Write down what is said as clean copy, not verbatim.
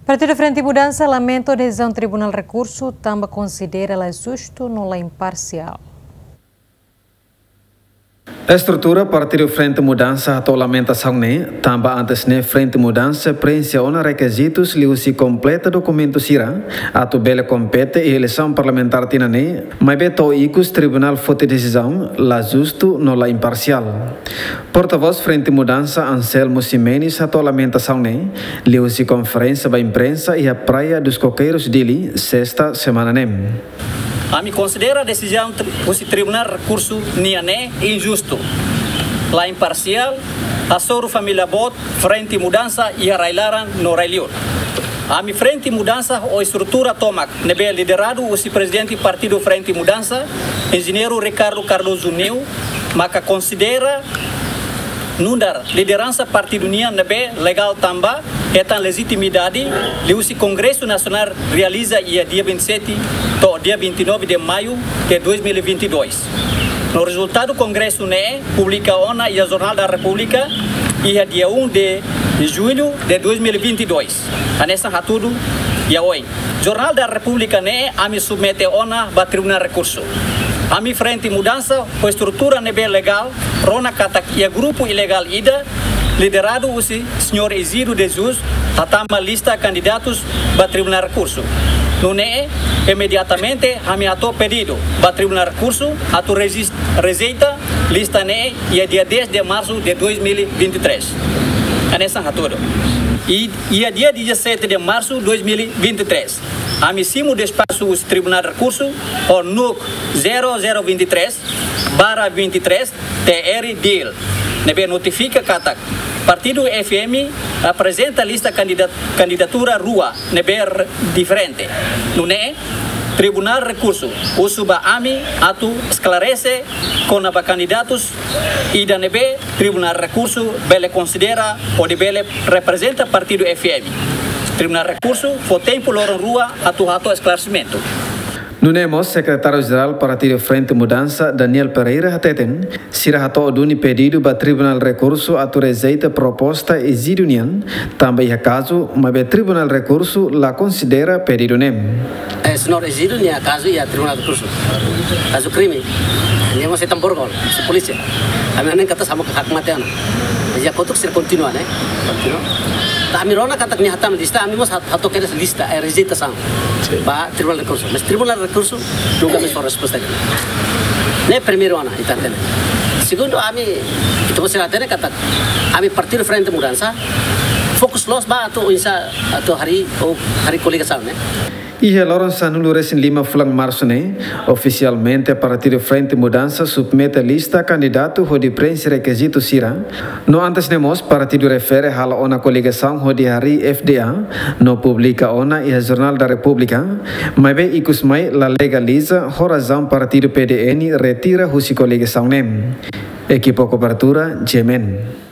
Partido Frente Mudança lamenta a decisão do Tribunal Recurso, também considera ela justo, não é imparcial. A estrutura Partido Frente Mudança a lamentação também antes Frente Mudança preenche requisitos li usi completa documento sira atu bele compete e eleição parlamentar tinane mas beto icus tribunal fote decisão la justo no la imparcial. Porta-voz Frente Mudança Anselmo Ximenes a lamentação li usi conferência ba imprensa e a praia dos coqueiros dele sexta semana A me considera a decisão do Tribunal Recurso niane injusto, la imparcial, a soro família bot, Frente Mudança e a railaran no railior. A mi Frente Mudança ou estrutura tomac, nebe liderado o presidente do Partido Frente Mudança, engenheiro Ricardo Cardoso Neu, maca considera nundar liderança partido nia nebe legal tamba etan legitimidade li usi Congresso Nacional realiza dia 27 to dia 29 de maio de 2022. No resultado Congresso publica ona e a Jornal da República e dia 1 de julho de 2022. Anessa hatudo ya oi. Jornal da República a me submete ona ba Tribunal Recurso. A mi Frente Mudança, a estrutura nebe legal, rona katak e grupo ilegal ida, liderado o senhor Isidro de Jesus, atama lista candidatos para Tribunal Recurso. No imediatamente, a mi ato pedido para Tribunal Recurso, ato rejeita lista e dia 10 de março de 2023. Anessa hatudo. E dia 17 de março de 2023, a missimo de espaço do Tribunal de Recurso, o NUC 0023/23 TR DIL. Nebe notifica que Partido FM apresenta lista candidatura rua, nebe diferente. No Tribunal Recurso, o suba AMI atu esclarece com a candidatos e da nebe Tribunal Recurso bele considera ou de bele representa Partido FM. Tribunal Recurso foi tempo loro rua atu esclarecimento. No secretário-geral Partido Frente Mudança, Daniel Pereira Hateten, sira hato duni pedido para Tribunal Recurso atu rejeita proposta exidunian, também caso, mas o Tribunal Recurso la considera pedido Senhor exidunian caso e a Tribunal Recurso, caso crime, nem você tambor gol, se polícia, a minha nem kata sama hak mateana, já kotuk ser continua, continua. A mirona kata que hatam lista, a mim mas hato queres lista, rejeita sang, ba Tribunal Recurso, mas Tribunal Recurso nunca me for resposta. Primeiro ana, itantene. Segundo, a mim, itu você atene kata, a mim Partido Frente Mudança, fokus los ba atau insa atau hari kolega sang, E a Lourenço Nunes em Lima Flang Março, oficialmente, Partido Frente Mudança submete a lista candidato de preenche requisito sira. No antes nemos, Partido refere a ona coligação de hari FDA, no publica ona e a Jornal da República, mas bem ikusmai la legaliza, razão Partido PDN retira husi coligação Equipo cobertura, Gemen.